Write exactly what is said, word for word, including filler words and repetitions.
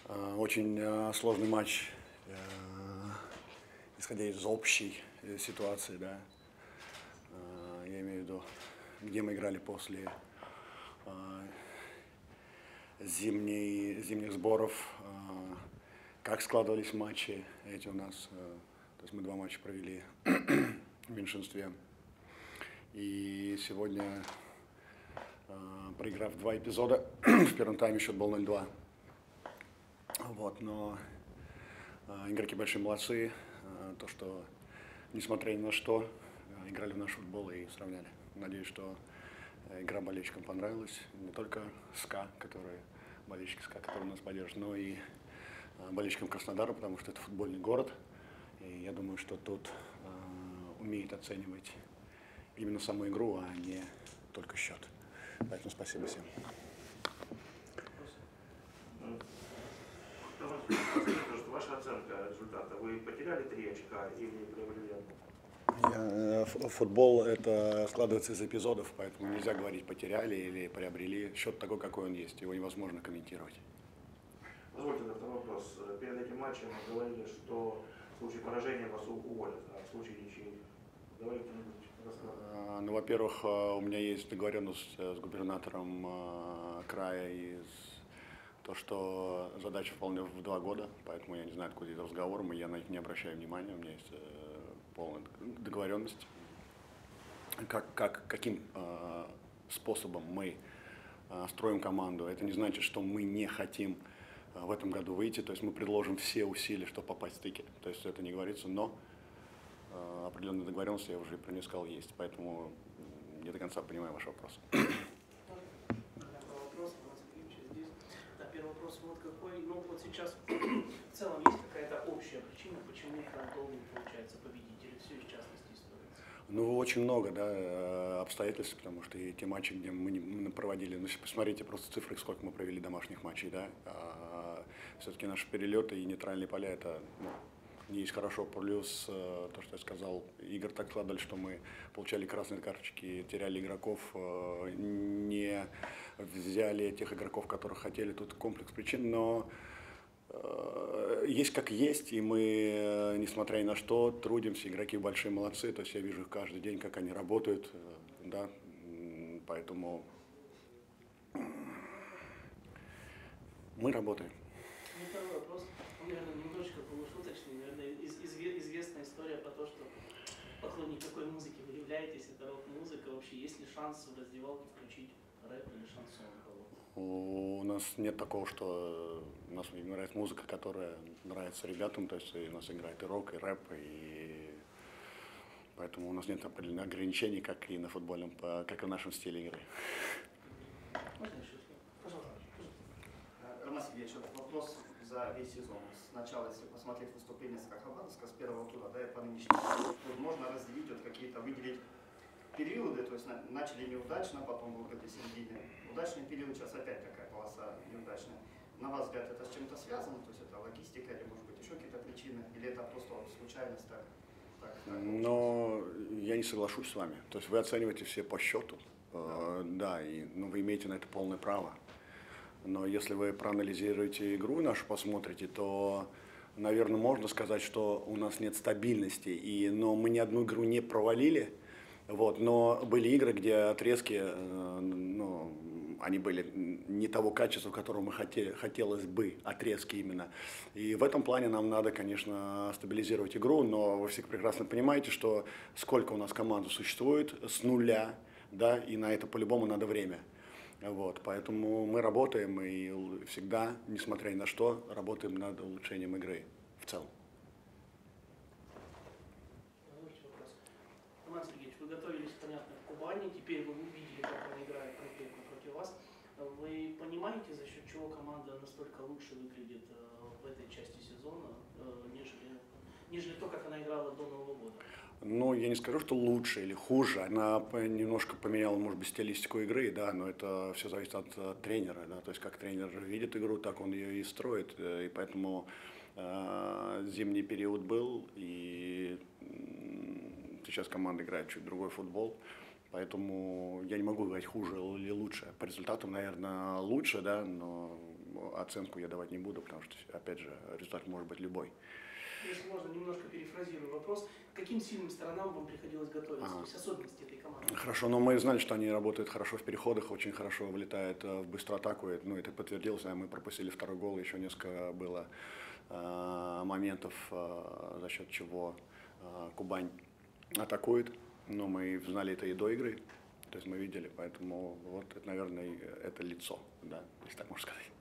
Э, Очень э, сложный матч, э, исходя из общей э, ситуации, да. Э, Я имею в виду, где мы играли после э, зимней, зимних сборов, э, как складывались матчи эти у нас. э, То есть мы два матча провели в меньшинстве. И сегодня, э, проиграв два эпизода, в первом тайме счет был ноль-два. Вот, но э, игроки большие молодцы. Э, то, что, несмотря ни на что, э, играли в наш футбол и сравняли. Надеюсь, что э, игра болельщикам понравилась. Не только СКА, которые, болельщики СКА, которые нас поддержат, но и э, болельщикам Краснодара, потому что это футбольный город. И я думаю, что тут э, умеют оценивать именно саму игру, а не только счет. Поэтому спасибо всем. Ваша оценка результата. Вы потеряли три очка или приобрели одно? Я, э, ф- Футбол это складывается из эпизодов, поэтому нельзя говорить потеряли или приобрели. Счет такой, какой он есть, его невозможно комментировать. Позвольте тогда вопрос. Перед этим матчем вы говорили, что в случае поражения вас у- уволят, а в случае ничьи. Давайте кто-нибудь расскажет. Э, Ну, во-первых, э, у меня есть договоренность э, с губернатором э, края из то, что задача вполне в два года, поэтому я не знаю, откуда эти разговоры, и я на них не обращаю внимания, у меня есть э, полная договоренность. Как, как, каким э, способом мы э, строим команду, это не значит, что мы не хотим э, в этом году выйти, то есть мы предложим все усилия, чтобы попасть в стыки, то есть это не говорится, но э, определенная договоренность, я уже про нее сказал, есть, поэтому не до конца понимаю ваш вопрос. Вопрос, здесь. Да, первый вопрос вот какой. Ну вот сейчас в целом есть какая-то общая причина, почему Фронтов не получается победить, или все из частности строится? Ну, очень много, да, э, обстоятельств, потому что и те матчи, где мы, не, мы проводили, ну, если посмотрите просто цифры, сколько мы провели домашних матчей, да, а, все-таки наши перелеты и нейтральные поля, это, ну, не есть хорошо, плюс э, то, что я сказал, игры так складывались, что мы получали красные карточки, теряли игроков, э, не взяли тех игроков, которых хотели, тут комплекс причин, но э, есть как есть, и мы, э, несмотря ни на что, трудимся, игроки большие молодцы, то есть я вижу их каждый день, как они работают, э, да, м, поэтому мы работаем. Ну, второй вопрос, он, наверное, немножечко полушуточный, наверное, из- изве- известная история про то, что поклонник какой музыки вы являетесь, это рок-музыка, вообще есть ли шанс в раздевалке включить рэп или шансон у кого-то? У нас нет такого, что у нас играет музыка, которая нравится ребятам, то есть у нас играет и рок, и рэп, и поэтому у нас нет определенных ограничений, как и на футбольном, по- как и в нашем стиле игры. Можно еще? Пожалуйста. Роман Сергеевич, вот вопрос за весь сезон. Сначала, если посмотреть выступление СКА Хабаровска с первого тура, да, и по нынешнему, вот можно разделить, вот какие-то выделить периоды, то есть на, начали неудачно, потом выбрали середины. Удачный период, сейчас опять такая полоса неудачная. На ваш взгляд, это с чем-то связано? То есть это логистика или, может быть, еще какие-то причины? Или это просто вот случайность так? так, так Но я не соглашусь с вами. То есть вы оцениваете все по счету, э, да, и ну, вы имеете на это полное право. Но если вы проанализируете игру нашу, посмотрите, то, наверное, можно сказать, что у нас нет стабильности. И, но мы ни одну игру не провалили. Вот, но были игры, где отрезки, э, ну, они были не того качества, которого мы хотели, хотелось бы, отрезки именно. И в этом плане нам надо, конечно, стабилизировать игру, но вы все прекрасно понимаете, что сколько у нас команд существует с нуля, да, и на это по-любому надо время. Вот, поэтому мы работаем и всегда, несмотря ни на что, работаем над улучшением игры в целом. Позвольте вопрос. Роман Сергеевич, вы готовились, понятно, в Кубани, теперь вы увидели, как он играет конкретно против вас. Вы понимаете, за счет чего команда настолько лучше выглядит э, в этой части сезона, э, нежели, нежели то, как она играла до Нового года? Ну, я не скажу, что лучше или хуже. Она немножко поменяла, может быть, стилистику игры, да, но это все зависит от э, тренера, да, то есть как тренер видит игру, так он ее и строит, э, и поэтому э, зимний период был, и э, сейчас команда играет чуть другой футбол, поэтому я не могу говорить хуже или лучше. По результатам, наверное, лучше, да, но оценку я давать не буду, потому что, опять же, результат может быть любой. Если можно, немножко перефразирую вопрос. К каким сильным сторонам вам приходилось готовиться? Ага. То есть особенности этой команды? Хорошо, но мы знали, что они работают хорошо в переходах, очень хорошо влетают в быструю атаку. Ну, это подтвердилось, а мы пропустили второй гол, еще несколько было э, моментов, э, за счет чего э, Кубань атакует. Но мы знали это и до игры, то есть мы видели, поэтому вот это, наверное, это лицо, да, если так можно сказать.